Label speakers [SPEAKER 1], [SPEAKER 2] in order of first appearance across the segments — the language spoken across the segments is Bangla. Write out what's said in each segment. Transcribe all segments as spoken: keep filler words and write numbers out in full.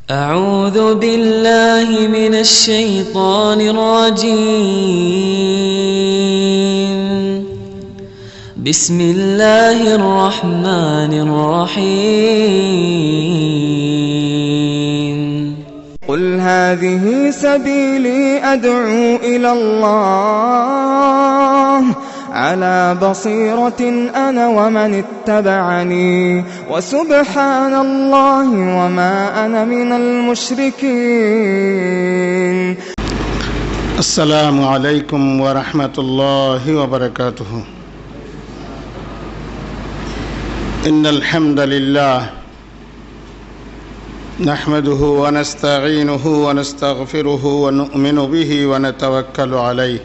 [SPEAKER 1] أعوذ بالله من الشيطان الرجيم. بسم الله الرحمن الرحيم.
[SPEAKER 2] قل هذه سبيلي أدعو إلى الله على بصيرة أنا ومن اتبعني وسبحان الله وما أنا من المشركين.
[SPEAKER 3] السلام عليكم ورحمة الله وبركاته. إن الحمد لله نحمده ونستعينه ونستغفره ونؤمن به ونتوكل عليه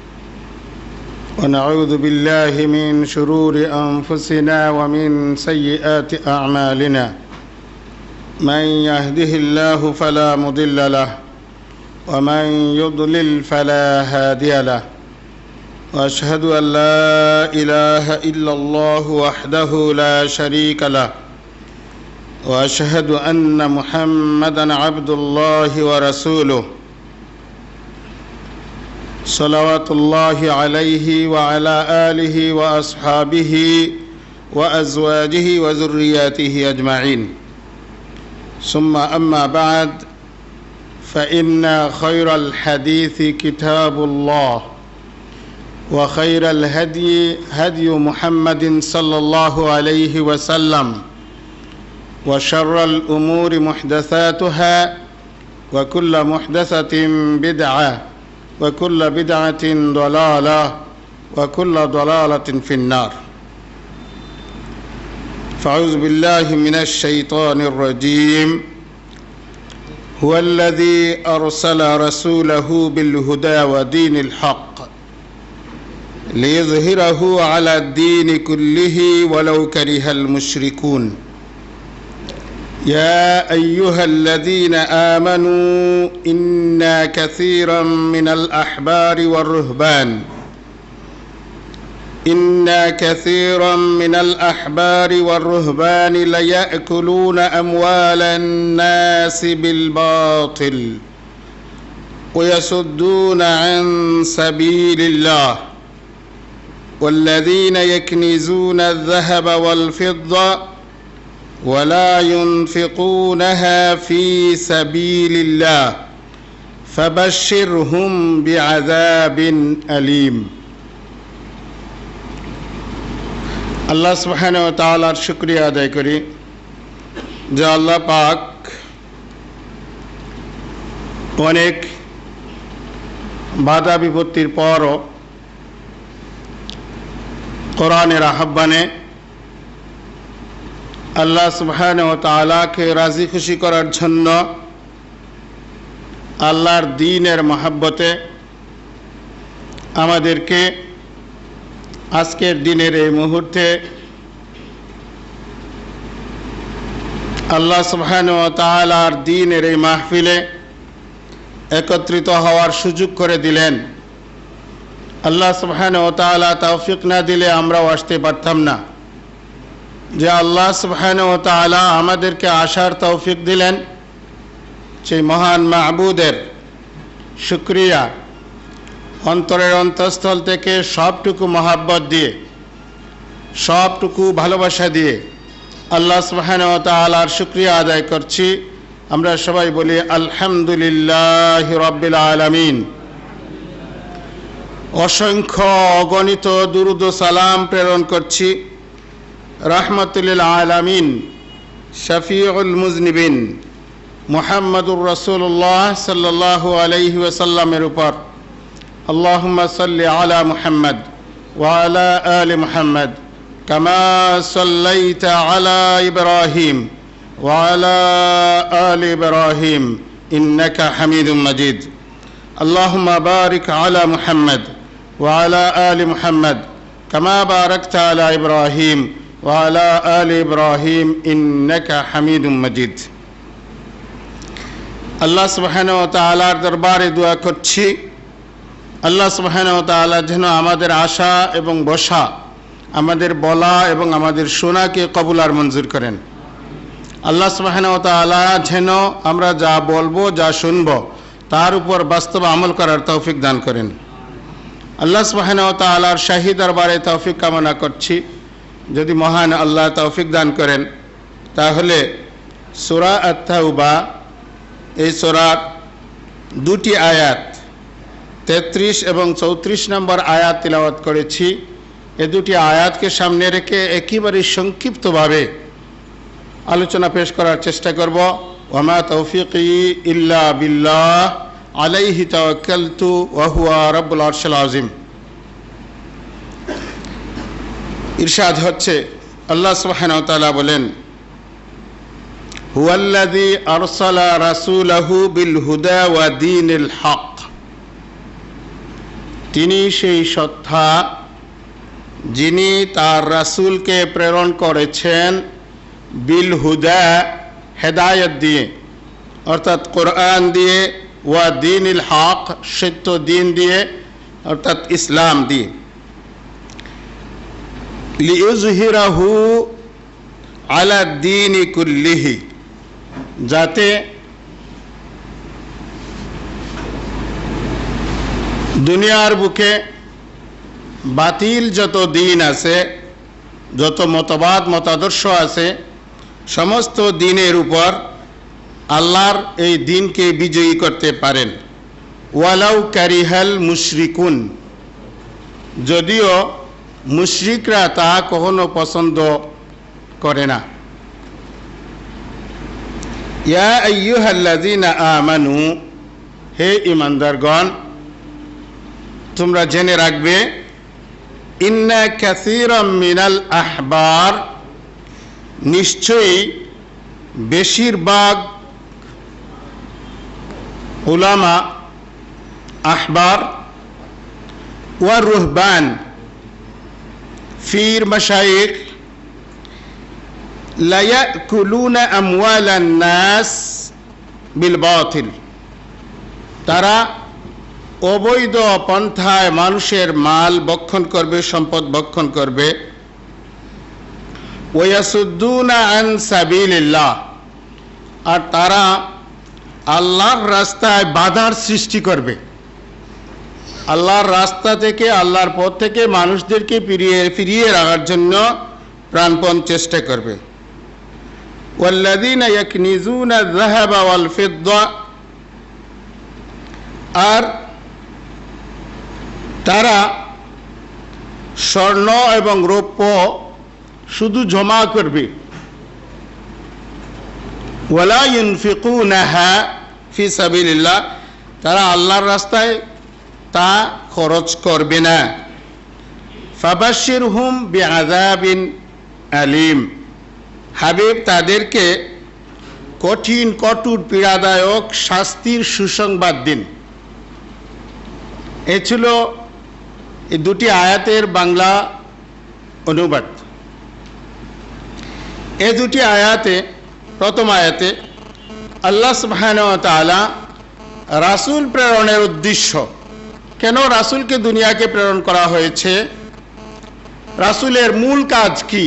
[SPEAKER 3] ونعوذ بالله من شرور أنفسنا ومن سيئات أعمالنا. من يهده الله فلا مضل له ومن يضلل فلا هادي له، وأشهد أن لا إله إلا الله وحده لا شريك له، وأشهد أن محمدًا عبد الله ورسوله صلوات الله عليه وعلى آله وأصحابه وأزواجه وذرياته أجمعين. ثم أما بعد، فإن خير الحديث كتاب الله، وخير الهدي هدي محمد صلى الله عليه وسلم، وشر الأمور محدثاتها، وكل محدثة بدعة، وكل بدعة ضلالة، وكل ضلالة في النار. فأعوذ بالله من الشيطان الرجيم. هو الذي أرسل رسوله بالهدى ودين الحق ليظهره على الدين كله ولو كره المشركون. يا أيها الذين آمنوا إن كثيرا من الأحبار والرهبان إن كثيرا من الأحبار والرهبان ليأكلون أموال الناس بالباطل ويصدون عن سبيل الله، والذين يكنزون الذهب والفضة ولا ينفقونها في سبيل الله فبشرهم بعذاب أليم। আল্লাহ সুবহানাহু ওয়া তাআলার শুকরিয়া আদায় করি যে আল্লাহ পাক অনেক বাধা বিপত্তির পরও কোরআনের আহ্বানে আল্লাহ সুবহানাহু ওয়া তাআলাকে রাজি খুশি করার জন্য আল্লাহর দ্বীনের মহব্বতে আমাদেরকে আজকের দিনের এই মুহূর্তে আল্লাহ সুবহানাহু ওয়া তাআলার দ্বীনের এই মাহফিলে একত্রিত হওয়ার সুযোগ করে দিলেন। আল্লাহ সুবহানাহু ওয়া তাআলা তৌফিক না দিলে আমরাও আসতে পারতাম না। যে আল্লাহ সুবহানাহু ওয়া তাআলা আমাদেরকে আসার তৌফিক দিলেন, সেই মহান মাবুদের শুকরিয়া অন্তরের অন্তঃস্থল থেকে সবটুকু মহাব্বত দিয়ে, সবটুকু ভালোবাসা দিয়ে আল্লাহ সুবহানাহু ওয়া তাআলার শুকরিয়া আদায় করছি। আমরা সবাই বলি আলহামদুলিল্লাহি রাব্বিল আলামিন। অসংখ্য অগণিত দুরূদ ও সালাম প্রেরণ করছি রাহমাতুল লিল আলামিন, শফিউল মুজনিবিন মুহাম্মদুর রাসূলুল্লাহ সাল্লাল্লাহু আলাইহি ওয়াসাল্লামের উপর। আল্লাহুম্মা সাল্লি আলা মুহাম্মদ ওয়া আলা আলি মুহাম্মদ কামা সাল্লাইতা আলা ইব্রাহিম ওয়া আলা আলি ইব্রাহিম ইন্নাকা হামিদুম মাজিদ। আল্লাহুম্মা বারিক আলা মুহাম্মদ ওয়া আলা আলি মুহাম্মদ কামা বারাকতা আলা ইব্রাহিম ওয়া আলা আলি ইব্রাহিম ইন্নাকা হামিদুম মাজিদ। আল্লাহ সুবহানাহু ওয়া তাআলার দরবারে দোয়া করছি আল্লাহ সুবহানাহু ওয়া তাআলা যেন আমাদের আশা এবং বসা, আমাদের বলা এবং আমাদের শোনাকে কবুল আর মঞ্জুর করেন। আল্লাহ সুবহানাহু ওয়া তাআলা যেন আমরা যা বলবো যা শুনবো তার উপর বাস্তব আমল করার তৌফিক দান করেন। আল্লাহ সুবহানাহু ওয়া তাআলার শাহী দরবারে তৌফিক কামনা করছি। যদি মহান আল্লাহ তৌফিক দান করেন তাহলে সূরা আত-তাওবা এই সূরার দুটি আয়াত তেত্রিশ এবং চৌত্রিশ নম্বর আয়াত তিলাওয়াত করেছি। এই দুটি আয়াতকে সামনে রেখে একেবারে সংক্ষিপ্তভাবে আলোচনা পেশ করার চেষ্টা করব। ওয়ামা তৌফিকি ইল্লা বিল্লাহ আলাইহি তাওয়াক্কালতু ওয়া হুয়া রাব্বুল আরশিল আযীম। ইরশাদ হচ্ছে, আল্লাহ সুবহানাহু ওয়া তাআলা বলেন, হুয়াল্লাযী আরসালা রাসূলাহু বিল হুদা ওয়া দীনিল হক। তিনি সেই সত্তা যিনি তার রাসূলকে প্রেরণ করেছেন বিল হুদা হেদায়েত দিয়ে, অর্থাৎ কোরআন দিয়ে, ওয়া দীনিল হক সত্য দিন দিয়ে অর্থাৎ ইসলাম দিয়ে, লিইয়ুযহিরাহু আলা দ্বীনি কুল্লিহি, যাতে দুনিয়ার বুকে বাতিল যত দিন আছে, যত মতবাদ মতাদর্শ আছে, সমস্ত দিনের উপর আল্লাহর এই দিনকে বিজয়ী করতে পারেন। ওয়ালাউ কারিহাল মুশরিকুন, যদিও মুশরিকরা তা কখনো পছন্দ করে না। ইয়া আইয়ুহাল্লাযীনা আমানু, হে ঈমানদারগণ, তোমরা জেনে রাখবে, ইন্না কাসীরাম মিনাল আহবার, নিশ্চয়ই বেশিরভাগ উলামা, আহবার ওয়া রুহবান, ফির মাশায়েখ, লা ইয়াকুলুনা আমওয়ালান নাস বিল বাতিল, তারা অবৈধ পন্থায় মানুষের মাল ভক্ষণ করবে, সম্পদ ভক্ষণ করবে। ওয়াসুদ্দুনা আন সাবিলিল্লাহ, আর তারা আল্লাহর রাস্তায় বাধার সৃষ্টি করবে, আল্লাহর রাস্তা থেকে, আল্লাহর পথ থেকে মানুষদেরকে ফিরিয়ে ফিরিয়ে রাখার জন্য প্রাণপণ চেষ্টা করবে। ওয়াল্লাযীনা ইয়াকনিজুনা আয-যাহাবা ওয়াল ফিদ্দা, আর তারা স্বর্ণ এবং রৌপ্য শুধু জমা করবে। ওয়ালা ইউনফিকুনাহা ফি সাবিলিল্লাহ, তারা আল্লাহর রাস্তায় তা খরচ করবে না। ফাবাশশিরহুম বিআযাবিন আলীম, হাবিব তাদেরকে কঠিন কঠোর পীড়াদায়ক শাস্তির সুসংবাদ দিন। এ ছিল এই দুটি আয়াতের বাংলা অনুবাদ। এই দুটি আয়াতে, প্রথম আয়াতে আল্লাহ সুবহানাহু ওয়া তাআলা রাসূল প্রেরণের উদ্দেশ্য, কেন রাসূলকে দুনিয়াকে প্রেরণ করা হয়েছে, রাসূলের মূল কাজ কি,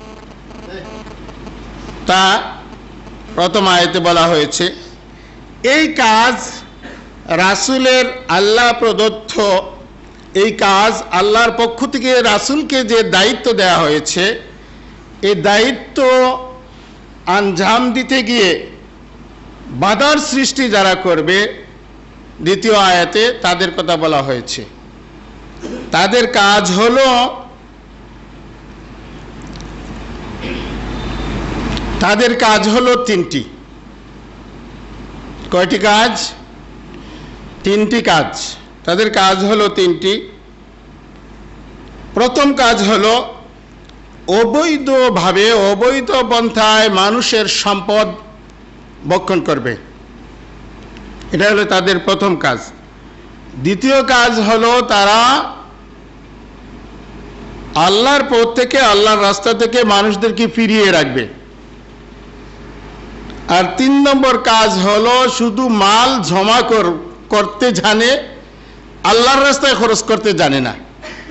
[SPEAKER 3] তা প্রথম আয়াতে বলা হয়েছে। এই কাজ রাসূলের আল্লাহ প্রদত্ত, এই কাজ আল্লাহর পক্ষ থেকে রাসূলকে যে দায়িত্ব দেওয়া হয়েছে, এই দায়িত্ব আঞ্জাম দিতে গিয়ে বাধার সৃষ্টি যারা করবে, দ্বিতীয় আয়াতে তাদের কথা বলা হয়েছে। তাদের কাজ হলো, তাদের কাজ হলো তিনটি। কয়টি কাজ? তিনটি কাজ। তাদের কাজ হলো তিনটি। প্রথম কাজ হলো অবৈধভাবে, অবৈধ পন্থায় মানুষের সম্পদ ভক্ষণ করবে, এটা হলো তাদের প্রথম কাজ। দ্বিতীয় কাজ হলো তারা আল্লাহর পথ থেকে, আল্লাহর রাস্তা থেকে মানুষদেরকে ফিরিয়ে রাখবে। আর তিন নম্বর কাজ হলো শুধু মাল জমা করতে জানে, আল্লাহর রাস্তায় খরচ করতে জানে না।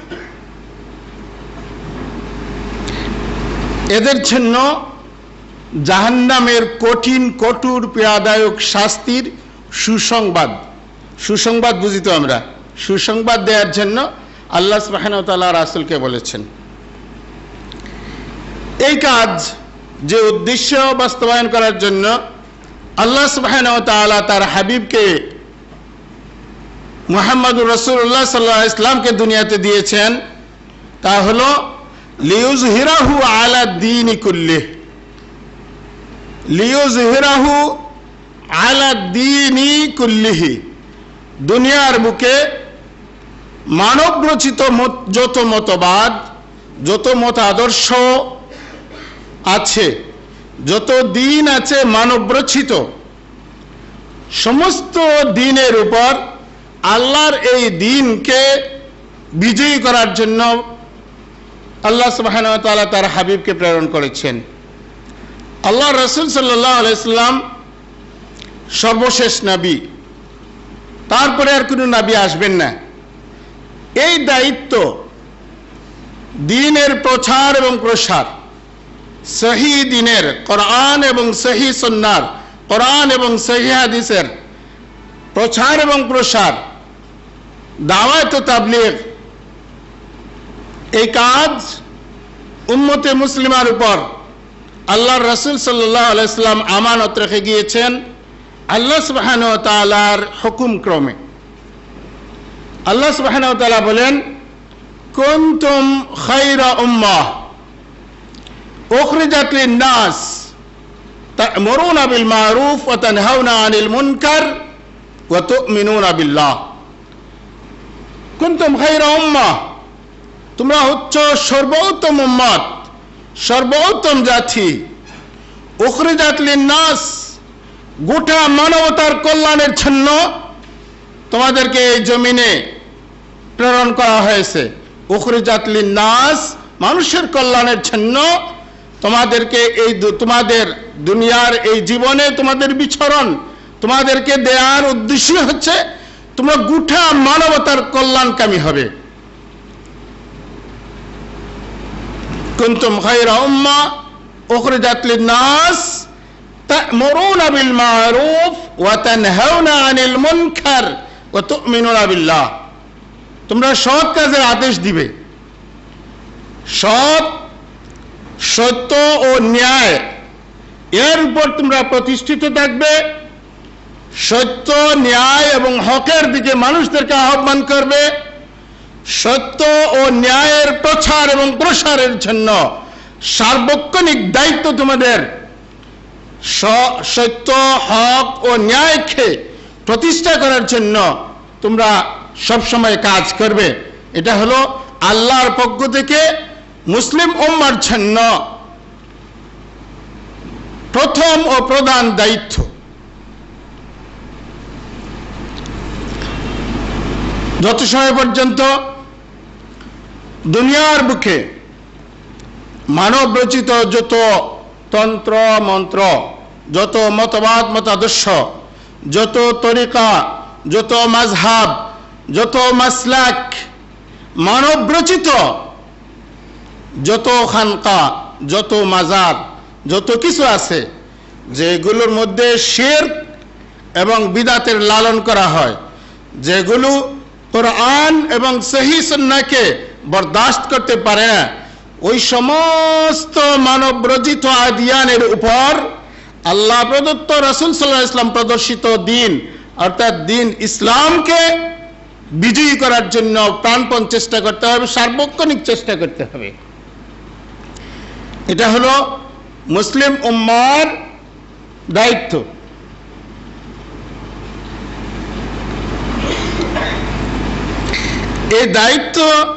[SPEAKER 3] এদের জন্য জাহান্নামের কঠিন কঠোর পীড়াদায়ক শাস্তির সুসংবাদ। সুসংবাদ বুঝি তো আমরা, সুসংবাদ দেওয়ার জন্য আল্লাহ সুবহানাহু ওয়া তাআলা রাসূলকে বলেছেন। এই কাজ যে উদ্দেশ্য বাস্তবায়ন করার জন্য আল্লাহ সুবহানাহু ওয়া তাআলা তার হাবিবকে মুহাম্মদুর রাসূলুল্লাহ সাল্লাল্লাহু আলাইহি ওয়াসাল্লামকে দুনিয়াতে দিয়েছেন, তা হলো লিইউযহিরাহু আলা দ্বীনি কুল্লিহি, লিইউযহিরাহু আলা দ্বীনি কুল্লিহি, দুনিয়ার বুকে মানব রচিত যত মতবাদ, যত মত আদর্শ আছে, যত দিন আছে মানব রচিত, সমস্ত দিনের উপর আল্লাহর এই দিনকে বিজয়ী করার জন্য আল্লাহ সুবহানাহু ওয়া তাআলা তার হাবিবকে প্রেরণ করেছেন। আল্লাহ রাসূল সাল্লাল্লাহু আলাইহি ওয়াসাল্লাম সর্বশেষ নবী, তারপরে আর কোনো নবী আসবেন না। এই দায়িত্ব দ্বীনের প্রচার এবং প্রসার, সহি দ্বীনের, কোরআন এবং সহি সুন্নাহর, কোরআন এবং সহি হাদিসের প্রচার এবং প্রসার, দাওয়াত ও তাবলীগ, এই কাজ উম্মতে মুসলিমার উপর আল্লাহর রাসূল সাল্লাল্লাহু আলাইহি ওয়াসাল্লাম আমানত রেখে গিয়েছেন আল্লাহ সুবহানাহু ওয়া তাআলার হুকুম ক্রমে। আল্লাহ সুবহানাহু ওয়া তাআলা বলেন, কুনতুম খায়রা উম্মাহ উখরিজাত লিন-নাস তা'মুরুনা বিল মা'রুফ ওয়া তানহাউনা আনিল মুনকার ওয়া তু'মিনুনা বিল্লাহ। কুনতুম খায়রা উম্মাহ, তোমরা হচ্ছ সর্বোত্তম উম্মত, সর্বোত্তম জাতি। উখরিজাত লিন-নাস, গোটা মানবতার কল্যাণের জন্য তোমাদেরকে এই জমিনে প্রেরণ করা হয়েছে। উখরিজাত লিন-নাস, মানুষের কল্যাণের জন্য তোমাদেরকে এই তোমাদের দুনিয়ার এই জীবনে তোমাদের বিচরণ তোমাদেরকে দেওয়ার উদ্দেশ্য হচ্ছে তোমরা গোটা মানবতার কল্যাণকামী হবে। কুনতুম খায়রা উম্মাহ উখরিজাত লিন-নাস তা'মুরুনা বিল মা'রুফ ওয়া তানহাউনা আনিল মুনকার ওয়া তু'মিনুনা বিল্লাহ। তোমরা সৎ কাজের আদেশ দিবে, সৎ, সত্য ও ন্যায় এর উপর তোমরা প্রতিষ্ঠিত থাকবে। সত্য, ন্যায় এবং হকের দিকে মানুষদেরকে আহ্বান করবে। সত্য ও ন্যায়ের প্রচার এবং প্রসারের জন্য সার্বক্ষণিক দায়িত্ব তোমাদের। সত্য, হক ও ন্যায়কে প্রতিষ্ঠা করার জন্য তোমরা সবসময় কাজ করবে। এটা হলো আল্লাহর পক্ষ থেকে মুসলিম উম্মার জন্য প্রথম ও প্রধান দায়িত্ব। যত সময় পর্যন্ত দুনিয়ার বুকে মানব রচিত যত তন্ত্র মন্ত্র, যত মতবাদ মতাদর্শ, যত তরিকা, যত মাযহাব, যত মাসলাক, মানব রচিত যত খানকা, যত মাজার, যত কিছু আছে, যেগুলোর মধ্যে শিরক এবং বিদআতের লালন করা হয়, যেগুলো কোরআন এবং সহি সুন্নাহকে বরদাস্ত করতে পারে না, ওই সমস্ত মানব রচিত আদিয়ানের উপর আল্লাহ প্রদত্ত রাসূল সাল্লাল্লাহু আলাইহি ওয়াসাল্লাম প্রদর্শিত দিন অর্থাৎ দিন ইসলামকে বিজয়ী করার জন্য প্রাণপণ চেষ্টা করতে হবে, সার্বক্ষণিক চেষ্টা করতে হবে। এটা হলো মুসলিম উম্মার দায়িত্ব। এই দায়িত্ব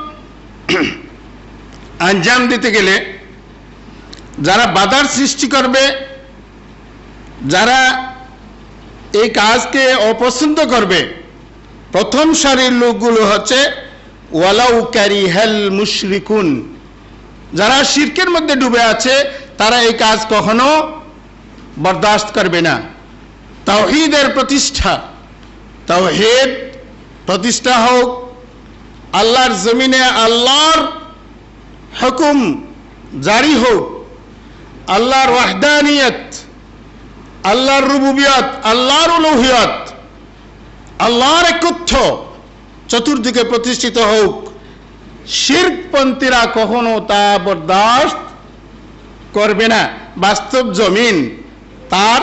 [SPEAKER 3] আঞ্জাম দিতে গেলে যারা বাধার সৃষ্টি করবে, যারা এই কাজকে অপছন্দ করবে, প্রথম সারির লোকগুলো হচ্ছে ওয়ালাউ কারিহাল মুশরিকুন, যারা শিরকের মধ্যে ডুবে আছে তারা এই কাজ কখনো বরদাস্ত করবে না। তাওহীদের প্রতিষ্ঠা, তাওহীদ প্রতিষ্ঠা হোক, আল্লাহর জমিনে আল্লাহর হুকুম জারি হোক, আল্লাহর ওয়াহদানিয়ত, আল্লাহর রুবুবিয়ত, আল্লাহর উলুহিয়ত, আল্লাহর একত্ব চতুর্দিকে প্রতিষ্ঠিত হোক, শিরকপন্থীরা কখনো তা বরদাস্ত করবে না। বাস্তব জমিন তার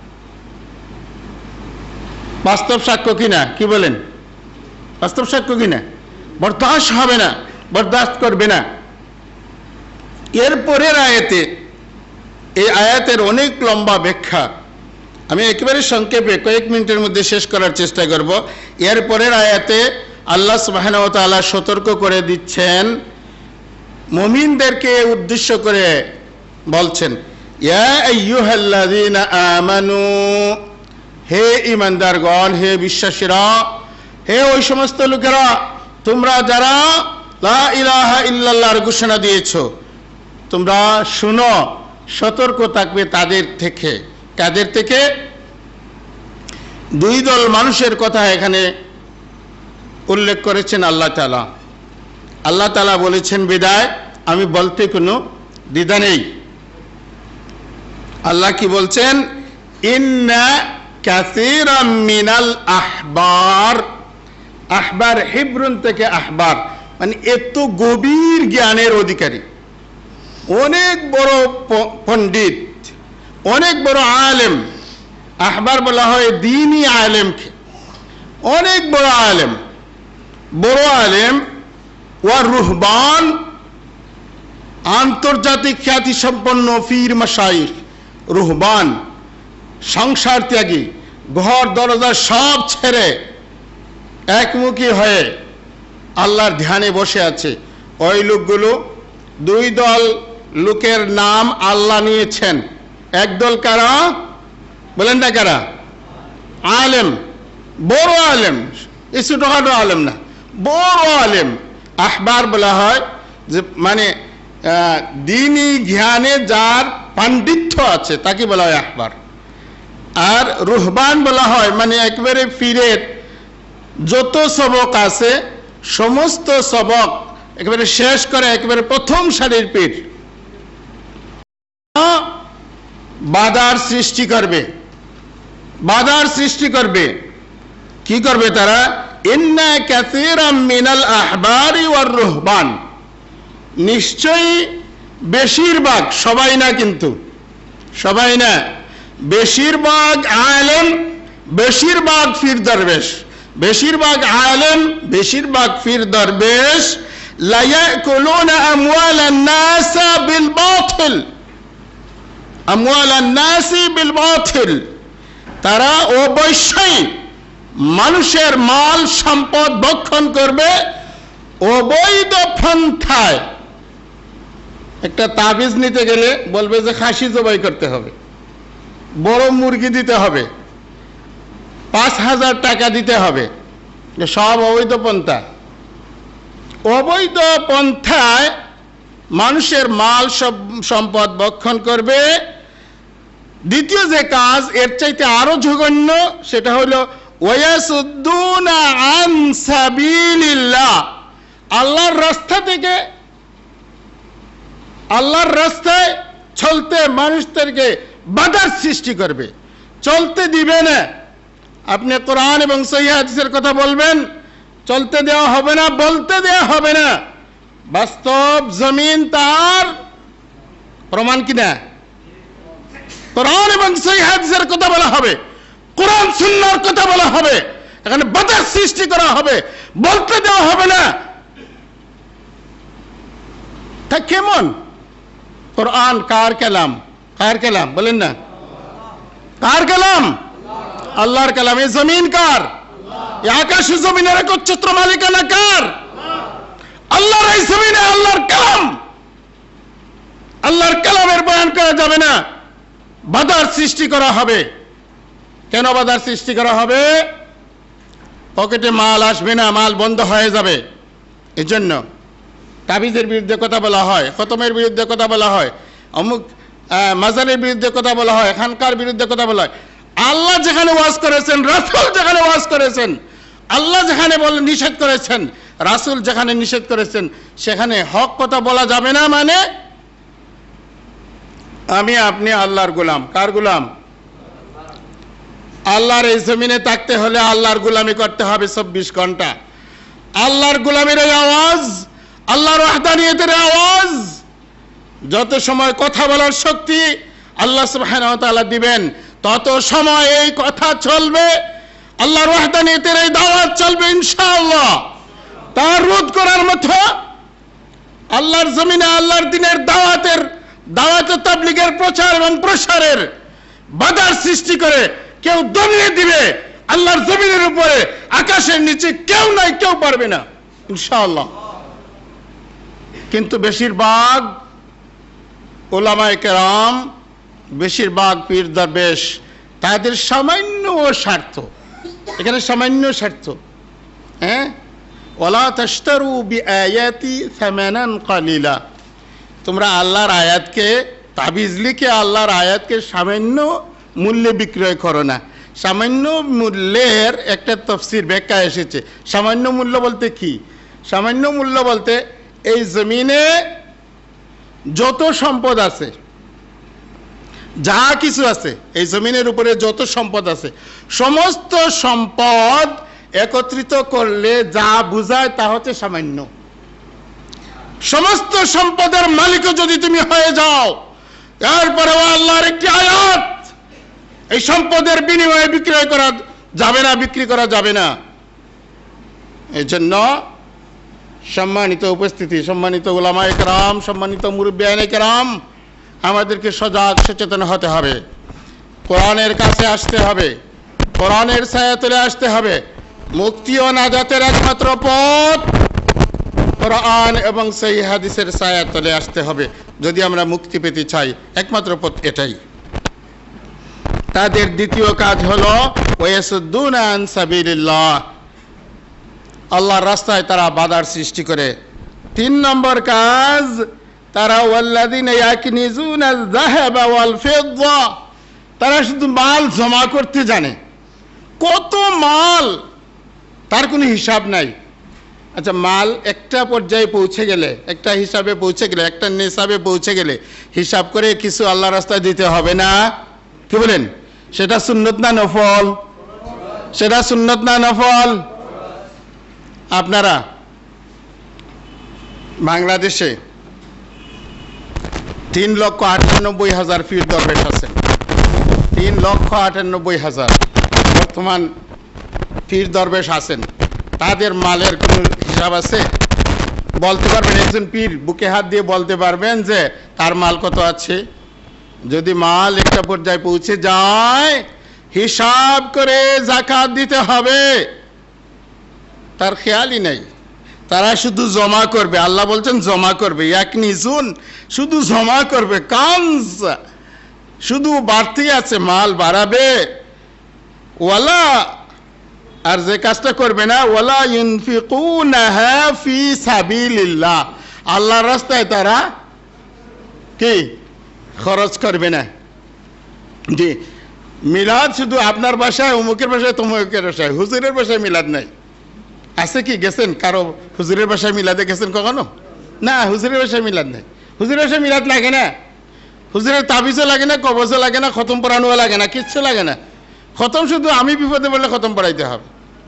[SPEAKER 3] বাস্তব সাক্ষ্য কিনা, কি বলেন? বাস্তব সাক্ষ্য কিনা? বরদাস্ত হবে না, বরদাস্ত করবে না। এরপরের আয়াতে, এই আয়াতের অনেক লম্বা ব্যাখ্যা, আমি একেবারে সংক্ষেপে কয়েক মিনিটের মধ্যে শেষ করার চেষ্টা করব। এরপরের আয়াতে আল্লাহ সুবহানাহু ওয়া তাআলা সতর্ক করে দিচ্ছেন, মুমিনদেরকে উদ্দেশ্য করে বলছেন, ইয়া আইয়ুহাল্লাযীনা আমানু, হে ঈমানদারগণ, হে বিশ্বাসীরা, হে ওই সমস্ত লোকেরা তোমরা যারা লা ইলাহা ইল্লাল্লাহর ঘোষণা দিয়েছো, তোমরা শুনো, সতর্ক থাকবে তাদের থেকে। কাদের থেকে? দুই দল মানুষের কথা এখানে উল্লেখ করেছেন আল্লাহ তাআলা। আল্লাহ তাআলা বলেছেন বিদায় আমি বলতে কোনো দ্বিধা নেই। আল্লাহ কি বলছেন? ইন্না কাসীরাম মিনাল আহবার, আহবার হিব্রুন থেকে আহবার মানে এত গভীর জ্ঞানের অধিকারী, অনেক বড় পণ্ডিত, অনেক বড় আলেম। আহবার বলা হয় দ্বীনি আলেমকে, অনেক বড় আলেম, বড় আলেম। ওয়া রুহবান, আন্তর্জাতিক খ্যাতি সম্পন্ন পীর মাশাইখ, রুহবান, সংসার ত্যাগী, ঘর দরজা সব ছেড়ে একমুখী হয়ে আল্লাহর ধ্যানে বসে আছে। ওই লোকগুলো, দুই দল লোকের নাম আল্লাহ নিয়েছেন। একদল কারা বলেন না? কারা? আলেম, বড় আলেম, ছোটখাটো আলেম না, বড় আলেম। আহবার বলা হয় যে মানে দ্বীনি জ্ঞানে যার পাণ্ডিত্য আছে তাকে বলা হয় আহবার। আর রুহবান বলা হয় মানে একেবারে পীরের যত সবক আছে সমস্ত সবক একেবারে শেষ করে একেবারে প্রথম সারির পীর। বাধার সৃষ্টি করবে, বাধার সৃষ্টি করবে। কি করবে তারা? ইন্না কাসীরাম মিনাল আহবারি ওয়ার রুহবান, নিশ্চয়ই বেশিরভাগ, সবাই না কিন্তু, সবাই না, বেশিরভাগ আলেম, বেশিরভাগ পীর দরবেশ, বেশিরভাগ আলেম, বেশিরভাগ পীর দরবেশ লা ইয়াকুলুনা আমওয়ালান নাস বিল বাতিল, আমওয়ালান নাস বিল বাতিল, তারা অবশ্যই মানুষের মাল সম্পদ ভক্ষণ করবে অবৈধ পন্থায়। একটা তাবিজ নিতে গেলে বলবে যে খাসি জবাই করতে হবে, বড় মুরগি দিতে হবে, পাঁচ হাজার টাকা দিতে হবে, সব অবৈধ পন্থা। অবৈধ পন্থায় মানুষের মাল সম্পদ ভক্ষণ করবে। দ্বিতীয় যে কাজ এর চাইতে আরো জঘন্য, সেটা হলো ওয়াসুদ্দুনা আন সাবিলিল্লাহ, আল্লাহর রাস্তা থেকে, আল্লাহর রাস্তায় চলতে মানুষদেরকে বাধার সৃষ্টি করবে, চলতে দিবে না। আপনি কোরআন এবং সহিহ হাদিসের কথা বলবেন, চলতে দেওয়া হবে না, বলতে দেওয়া হবে না। বাস্তব জমিন তার প্রমাণ কিনা? কোরআন এবং সহিহ হাদিসের কথা বলা হবে, কোরআন সুন্নাহর কথা বলা হবে, এখানে বাধার সৃষ্টি করা হবে, বলতে দেওয়া হবে না। তা কেমন? কোরআন কার কালাম? কার কালাম বলেন না? কার কালাম? আল্লাহর কালাম। এই জমিন কার? এই আকাশ জমিনের একচ্ছত্র মালিকানা কার? আল্লাহর। এই জমিনে আল্লাহর কালাম, আল্লাহর কালামের বয়ান করা যাবে না, বাধার সৃষ্টি করা হবে। কেন বাধার সৃষ্টি করা হবে? পকেটে মাল আসবে না, মাল বন্ধ হয়ে যাবে। এজন্য তাবিজের বিরুদ্ধে কথা বলা হয়, খতমের বিরুদ্ধে কথা বলা হয়, অমুক মাজারের বিরুদ্ধে কথা বলা হয়, খানকার বিরুদ্ধে কথা বলা হয়। আল্লাহ যেখানে ওয়াজ করেছেন, রাসূল যেখানে ওয়াজ করেছেন, আল্লাহ যেখানে বলে নিষেধ করেছেন, রাসূল যেখানে নিষেধ করেছেন, সেখানে হক কথা বলা যাবে না। মানে আমি আপনি আল্লাহর গোলাম। কার গোলাম? আল্লাহর এই জমিনে থাকতে হলে আল্লাহর গোলামি করতে হবে চব্বিশ ঘন্টা। আল্লাহর গোলামির এই আওয়াজ, আল্লাহর ওয়াহদানিয়তের আওয়াজ, যত সময় কথা বলার শক্তি আল্লাহ সুবহানাহু ওয়া তাআলা দিবেন তত সময় এই কথা চলবে, আল্লাহর ওয়াহদানিয়তের এই দাওয়াত চলবে ইনশাআল্লাহ। তার রোধ করার মতো আল্লাহর জমিনে আল্লাহর দ্বীনের দাওয়াতের দাওয়াত তাবলীগের প্রচার এবং প্রসারের বাধার সৃষ্টি করে কেউ দমিয়ে দিবে আল্লাহর জমিনের উপরে, আকাশের নিচে কেউ নাই, কেউ পারবে না ইনশাআল্লাহ। কিন্তু বেশিরভাগ উলামায়ে কেরাম, বেশিরভাগ পীর দরবেশ, তাদের সামান্য স্বার্থ, এখানে সামান্য স্বার্থ। হ্যাঁ, ওয়ালা তাশতারু বিআয়াতি সামানান কালিলা, তোমরা আল্লাহর আয়াতকে তাবিজ লিখে আল্লাহর আয়াতকে সামান্য মূল্যে বিক্রয় করো না। সামান্য মূল্যের একটা তাফসীর ব্যাখ্যা এসেছে। সামান্য মূল্য বলতে কি? সামান্য মূল্য বলতে এই জমিনে যত সম্পদ আছে, যা কিছু আছে এই জমিনের উপরে যত সম্পদ আছে, সমস্ত সম্পদ একত্রিত করলে যা বুঝায় তা হচ্ছে সামান্য। সমস্ত সম্পদের মালিক যদি তুমি হয়ে যাও, তারপরেও আল্লাহর একটি আয়াত এই সম্পদের বিনিময়ে বিক্রয় করা যাবে না, বিক্রি করা যাবে না। এই জন্য সম্মানিত উপস্থিতি, সম্মানিত উলামায়ে কেরাম, সম্মানিত মুরব্বিয়ানে কেরাম, আমাদেরকে সজাগ সচেতন হতে হবে, কোরআনের কাছে আসতে হবে, কোরআনের ছায়াতলে আসতে হবে। মুক্তি ও নাজাতের একমাত্র পথ কোরআন এবং সহিহ হাদিসের ছায়াতলে আসতে হবে। যদি আমরা মুক্তি পেতে চাই, একমাত্র পথ এটাই। তাদের দ্বিতীয় কাজ হলো ওয়াসুদ্দুনা আন সাবিলিল্লাহ, আল্লাহর রাস্তায় তারা বাধার সৃষ্টি করে। তিন নম্বর কাজ, তারা ওয়াল্লাযিনা ইয়াকনিজুনা আয-যাহাবা ওয়াল ফিদ্দা, তারা শুধু মাল জমা করতে জানে। কত মাল, তার কোনো হিসাব নাই। আচ্ছা, মাল একটা পর্যায়ে পৌঁছে গেলে, একটা হিসাবে পৌঁছে গেলে, একটা নিসাবে পৌঁছে গেলে হিসাব করে কিছু আল্লাহর রাস্তায় দিতে হবে না? কি বলেন? সেটা সুন্নত না নফল? সেটা সুন্নত না নফল? আপনারা বাংলাদেশে তিন লক্ষ আটানব্বই হাজার পীর দরবেশ আছেন। তিন লক্ষ আটানব্বই হাজার বর্তমান পীর দরবেশ আছেন। তাদের মালের কোন হিসাব আছে? বলতে পারবেন? একজন পীর বুকে হাত দিয়ে বলতে পারবেন যে তার মাল কত আছে? যদি মাল একটা পর্যায়ে পৌঁছে যায়, হিসাব করে যাকাত দিতে হবে, তার খেয়ালই নেই। তারা শুধু জমা করবে। আল্লাহ বলছেন জমা করবে, ইয়াকনিজুন, শুধু জমা করবে। কানজ, শুধু বাড়তি আছে, মাল বাড়াবে। ওয়ালা, আর যে কাজটা করবে না, ওয়ালা ইউনফিকুনাহা ফি সাবিলিল্লাহ, আল্লাহর রাস্তায় তারা কি খরচ করবে না। জি, মিলাদ শুধু আপনার বাসায়, অমুকের বাসায়, তমুকের বাসায়, হুজুরের বাসায় মিলাদ নাই। আছে কি? গেছেন কারো হুজুরের বাসায় মিলাদে গেছেন কখনো? না, হুজুরের বাসায় মিলাদ নাই। হুজুরের বাসায় মিলাদ লাগে না, হুজুরের তাবিজও লাগে না, কবজও লাগে না, খতম পড়ানোও লাগে না, কিচ্ছু লাগে না। খতম শুধু আমি বিপদে বললে খতম পড়াইতে হবে,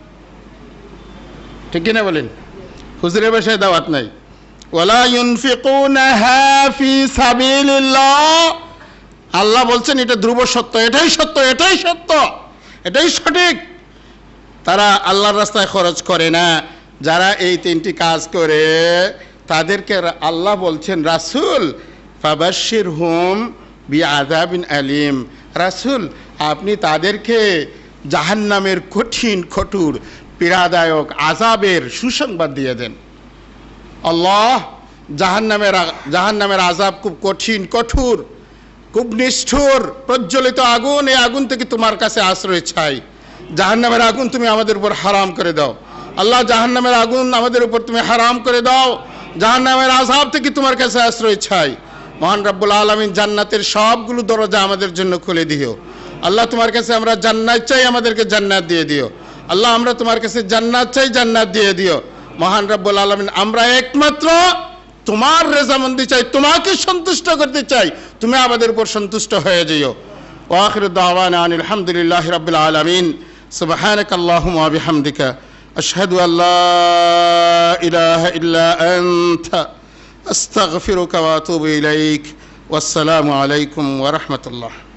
[SPEAKER 3] ঠিক কিনা বলেন? হুজুরের বাসায় দাওয়াত নাই। ওয়ালা ইউনফিকুনাহা ফি সাবিলিল্লাহ, আল্লাহ বলছেন এটা ধ্রুব সত্য, এটাই সত্য, এটাই সত্য, এটাই সঠিক। তারা আল্লাহর রাস্তায় খরচ করে না। যারা এই তিনটি কাজ করে তাদেরকে আল্লাহ বলছেন, রাসূল ফাবাশশিরহুম বিআযাবিন আলিম, রাসূল আপনি তাদেরকে জাহান্নামের কঠিন কঠোর পীড়াদায়ক আযাবের সুসংবাদ দিয়ে দেন। আল্লাহ, জাহান্নামের জাহান্নামের আযাব খুব কঠিন কঠোর, খুব নিষ্ঠুর, প্রজ্বলিত আগুন। এই আগুন থেকে তোমার কাছে আশ্রয় চাই। জাহান্নামের আগুন তুমি আমাদের উপর হারাম করে দাও আল্লাহ, জাহান্নামের আগুন আমাদের উপর তুমি হারাম করে দাও। জাহান্নামের আযাব থেকে তোমার কাছে আশ্রয় চাই। মহান রব্বুল আলামিন জান্নাতের সবগুলো দরজা আমাদের জন্য খুলে দিও আল্লাহ। তোমার কাছে আমরা জান্নাত চাই, আমাদেরকে জান্নাত দিয়ে দিও আল্লাহ। আমরা তোমার কাছে জান্নাত চাই, জান্নাত দিয়ে দিও। মহান রব্বুল আলামিন, আমরা একমাত্র তোমার রেজামন্দি চাই, তোমাকে সন্তুষ্ট করতে চাই, তুমি আমাদের উপর সন্তুষ্ট হয়ে যেও। ওয়া আখিরু দাওয়ানা আনিল হামদুলিল্লাহি রাব্বিল আলামিন। সুবহানাকাল্লাহুম্মা ওয়া বিহামদিকা আশহাদু আল্লা ইলাহা ইল্লা আনতা আস্তাগফিরুকা ওয়া আতুবু ইলাইক। ওয়াসসালামু আলাইকুম ওয়া রাহমাতুল্লাহ।